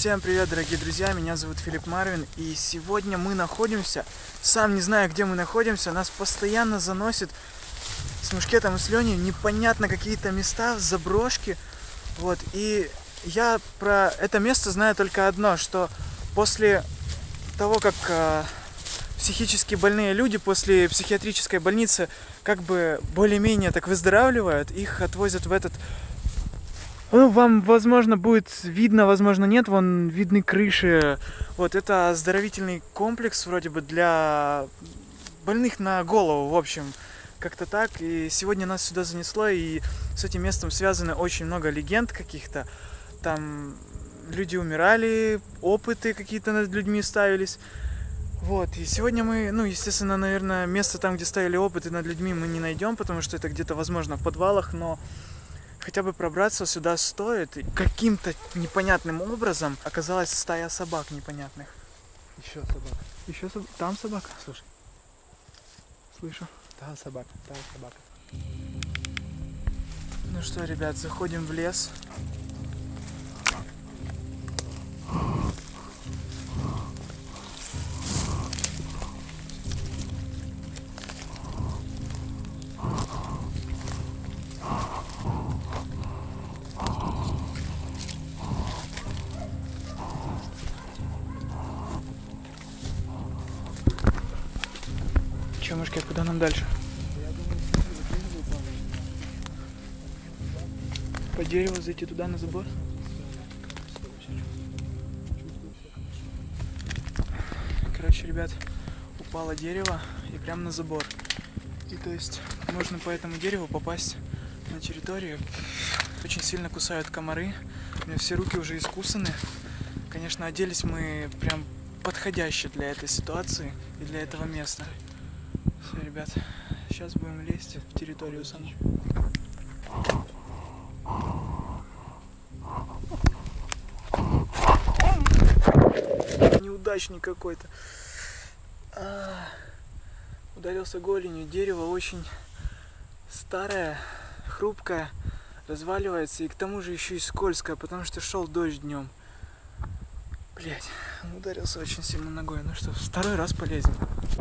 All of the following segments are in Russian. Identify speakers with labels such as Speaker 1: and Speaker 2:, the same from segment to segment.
Speaker 1: Всем привет, дорогие друзья, меня зовут Филипп Марвин, и сегодня мы находимся, сам не знаю, где мы находимся, нас постоянно заносит с Мушкетом и с Леней непонятно какие-то места, заброшки, вот, и я про это место знаю только одно, что после того, как психически больные люди после психиатрической больницы как бы более-менее так выздоравливают, их отвозят в этот... Ну, вам, возможно, будет видно, возможно, нет, вон видны крыши. Вот, это оздоровительный комплекс, вроде бы, для больных на голову, в общем, как-то так. И сегодня нас сюда занесло, и с этим местом связано очень много легенд каких-то. Там люди умирали, опыты какие-то над людьми ставились. Вот, и сегодня мы, ну, естественно, наверное, место там, где ставили опыты над людьми, мы не найдем, потому что это где-то, возможно, в подвалах, но... Хотя бы пробраться сюда стоит. И каким-то непонятным образом оказалась стая собак непонятных.
Speaker 2: Еще собака.
Speaker 1: Еще там собака?
Speaker 2: Слушай.
Speaker 1: Слышу.
Speaker 2: Там собака, там собака.
Speaker 1: Ну что, ребят, заходим в лес. Че, Мушкет, куда нам дальше? По дереву зайти туда на забор? Короче, ребят, упало дерево и прямо на забор. И то есть можно по этому дереву попасть на территорию. Очень сильно кусают комары. У меня все руки уже искусаны. Конечно, оделись мы прям подходяще для этой ситуации и для этого места. Все, ребят, сейчас будем лезть в территорию саму. Неудачник какой-то. Ударился голенью. Дерево очень старое, хрупкое, разваливается и к тому же еще и скользкое, потому что шел дождь днем. Блять, ударился очень сильно ногой. Ну что, второй раз полезем.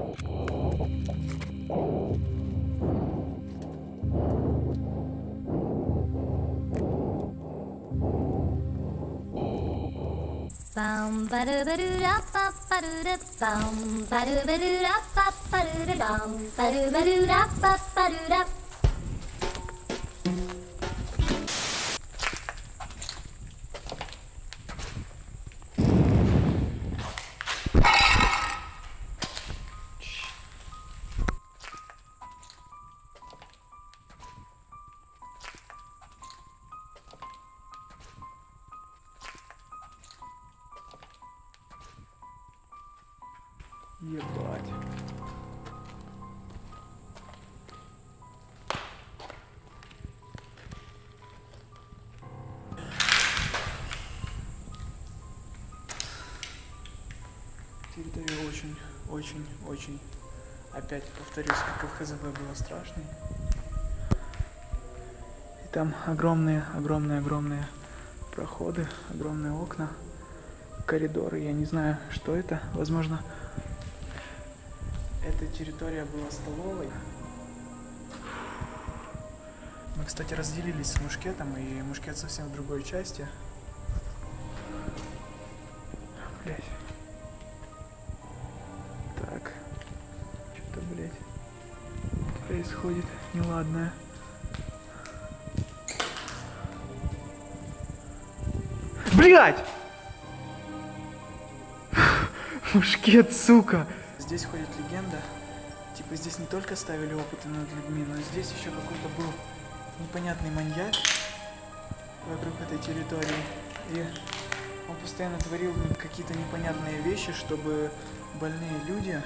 Speaker 1: Ебать. Территория очень, опять повторюсь, как и в ХЗБ было страшной. И там огромные проходы, огромные окна, коридоры. Я не знаю, что это. Возможно, эта территория была столовой. Мы, кстати, разделились с Мушкетом, и Мушкет совсем в другой части. Блять. Так. Что-то, блять, происходит неладное. Блять! Мушкет, сука! Здесь ходит легенда, типа здесь не только ставили опыты над людьми, но здесь еще какой-то был непонятный маньяк вокруг этой территории. И он постоянно творил какие-то непонятные вещи, чтобы больные люди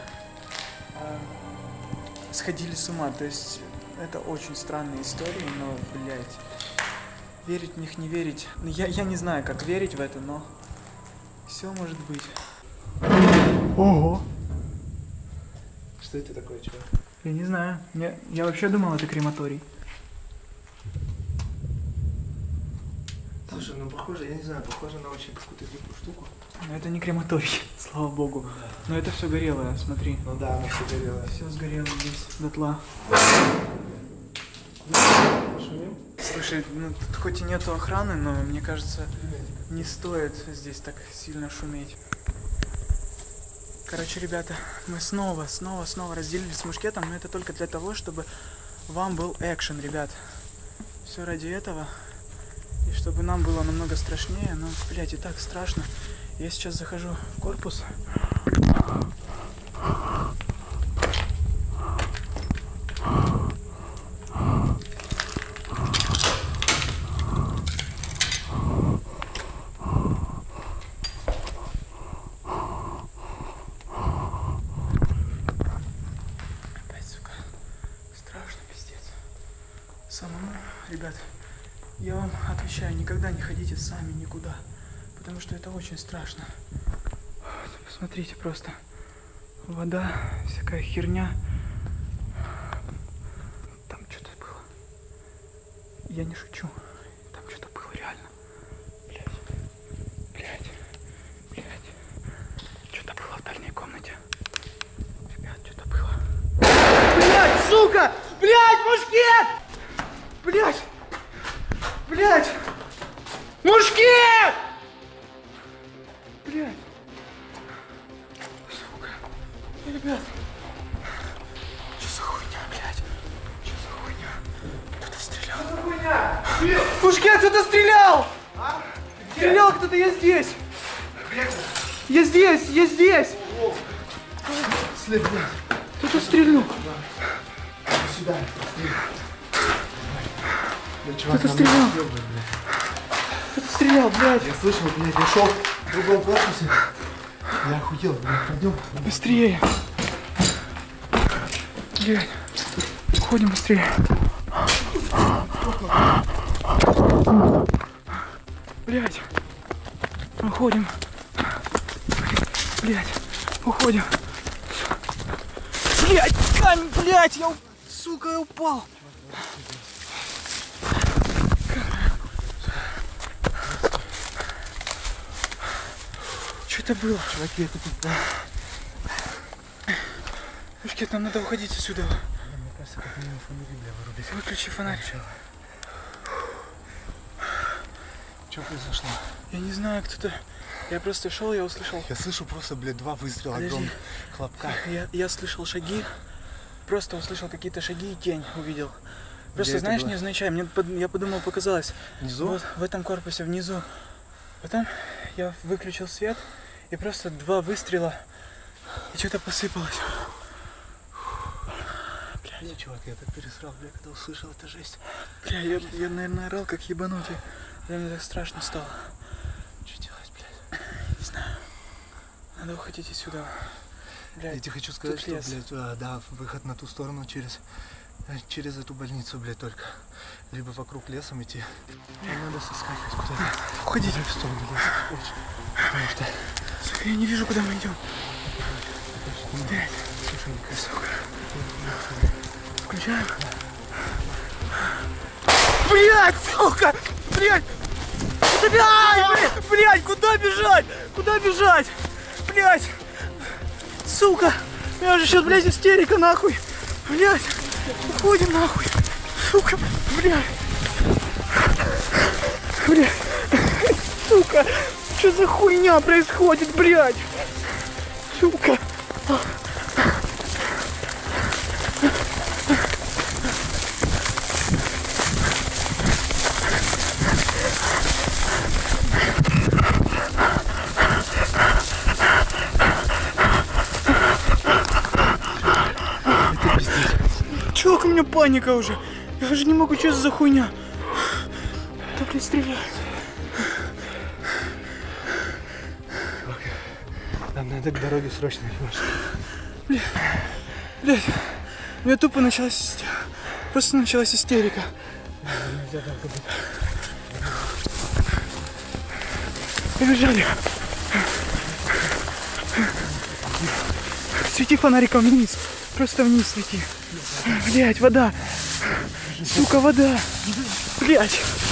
Speaker 1: сходили с ума. То есть это очень странные истории, но, блядь, верить в них, не верить. Я не знаю, как верить в это, но все может быть. Ого!
Speaker 2: Что это такое, чувак?
Speaker 1: Я не знаю. Я вообще думал, это крематорий.
Speaker 2: Слушай, ну похоже, я не знаю, похоже на очень какую-то дикую штуку.
Speaker 1: Но это не крематорий, слава богу. Но это все горелое, смотри.
Speaker 2: Ну да, оно все горело.
Speaker 1: Все сгорело здесь, дотла.
Speaker 2: Шумим?
Speaker 1: Слушай, ну тут хоть и нету охраны, но мне кажется, не стоит здесь так сильно шуметь. Короче, ребята, мы снова разделились с мушкетом, но это только для того, чтобы вам был экшен, ребят. Все ради этого. И чтобы нам было намного страшнее, но, блядь, и так страшно. Я сейчас захожу в корпус. Самому, ребят, я вам отвечаю, никогда не ходите сами никуда, потому что это очень страшно. Посмотрите просто, вода, всякая херня. Там что-то было. Я не шучу, там что-то было реально. Блядь. Что-то было в дальней комнате. Ребят, что-то было. Блядь, сука! Блядь, мушкет! Блядь! Мушкет! Блядь! Сука! Ребят! Что за хуйня, блядь? Что за хуйня? Кто-то стрелял. Что за хуйня? Мушкет, кто-то стрелял! А? Стрелял кто-то, я здесь! Я здесь!
Speaker 2: След,
Speaker 1: Кто-то стрельнул.
Speaker 2: сюда.
Speaker 1: Кто-то стрелял. Кто-то стрелял, блядь.
Speaker 2: Я слышал, блядь, я шел в другом корпусе. Я охуел, блядь, пойдем.
Speaker 1: Быстрее. Блядь. Уходим быстрее. Блядь. Уходим. Блядь. Уходим. Блядь, камень, блядь, сука, я упал. Что это было?
Speaker 2: Чуваки, это тут...
Speaker 1: Мушкет, нам надо уходить отсюда.
Speaker 2: Мне кажется, как минимум фонари, бля, вырубить.
Speaker 1: Выключи фонарь.
Speaker 2: Что произошло?
Speaker 1: Я не знаю, кто-то... Я просто шел, я услышал...
Speaker 2: Я слышу просто, блядь, 2 выстрела,
Speaker 1: Подожди.
Speaker 2: огромных хлопка.
Speaker 1: Я слышал шаги, просто услышал какие-то шаги и тень увидел. Просто,
Speaker 2: Где
Speaker 1: знаешь,
Speaker 2: это было?
Speaker 1: невзначай, я подумал, показалось.
Speaker 2: Внизу?
Speaker 1: Вот в этом корпусе внизу. Потом я выключил свет, и просто 2 выстрела, и что-то посыпалось.
Speaker 2: Блядь, чувак, я так пересрал, бля, когда услышал, это жесть.
Speaker 1: Бля, я, наверное, орал как ебанутый. Мне так страшно стало.
Speaker 2: Что делать, блядь?
Speaker 1: Не знаю. Надо уходить отсюда. Блядь,
Speaker 2: Я тебе хочу сказать,
Speaker 1: тут
Speaker 2: что,
Speaker 1: лес.
Speaker 2: блядь, да, выход на ту сторону через эту больницу, блядь, только. Либо вокруг лесом идти. Нам надо соскакивать куда-то.
Speaker 1: Уходите.
Speaker 2: В сторону леса. Очень. Потому что...
Speaker 1: Сука, я не вижу, куда мы идем. Блядь.
Speaker 2: Слушай,
Speaker 1: Сука. Включаем? Блядь, сука! Блядь! Блядь, куда бежать? Куда бежать? Блядь! Сука! У меня же сейчас, блядь, истерика, нахуй! Блядь! Уходим, нахуй! Сука! Блядь! Блядь! Сука! Что за хуйня происходит, блядь? Сука! Чувак, у меня паника уже. Я уже не могу, что за хуйня. Да, блядь, стреляют.
Speaker 2: Чувак, нам надо к дороге срочно, понимаешь?
Speaker 1: Блядь, у меня тупо началась просто началась истерика.
Speaker 2: Нельзя долго быть.
Speaker 1: Побежали. Свети фонариком вниз. Просто вниз свети. Блядь, вода. Сука, вода. Блядь.